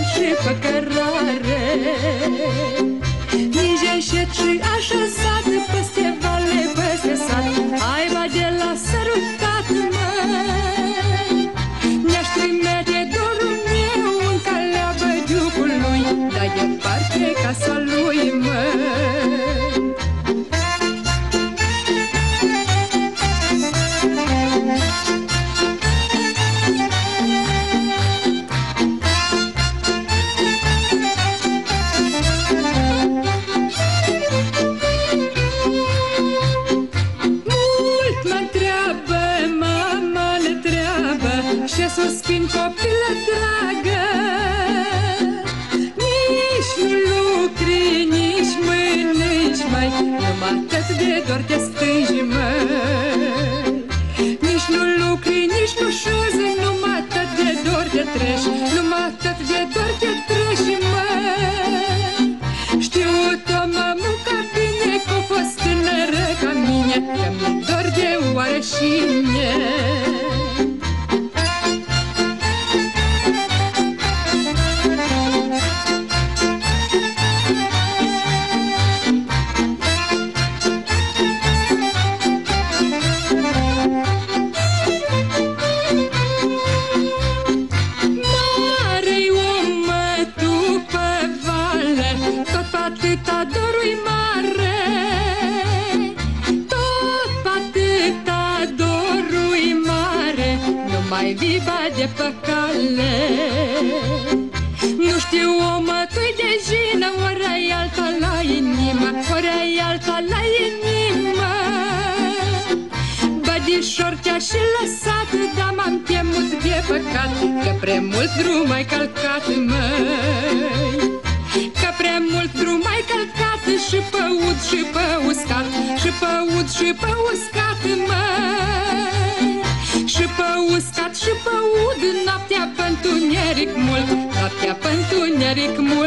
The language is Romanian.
și pe cărare. Nici înșet și așezat peste vale, peste sat, aiba de la sărutat, măi. Mi-aș trimite dorul meu în calea bădiucului, dar departe casa lui, măi. Suspin, copilă dragă, nici nu lucri, nici mănânci, mai numai atât de dor te stângi, măi. Nici nu lucri, nici nu șuzi, numai atât de dor te treci, numai atât de dor te treci, măi. Știu-o, mămuca bine, că-o fost tânără ca mine, că mi-e dor de oarășine. Mai viva de pe cale. Nu știu, omă, tu-i de jină, ori ai alta la inimă, ori ai alta la inimă. Bădișor te-a și lăsat, dar m-am temut de păcat, că prea mult drum ai călcat, măi. Că prea mult drum ai călcat și pe ud și pe uscat, și pe ud și pe uscat, măi. Și pe uscat și pe ud, noaptea pe întuneric mult, noaptea pe întuneric mult.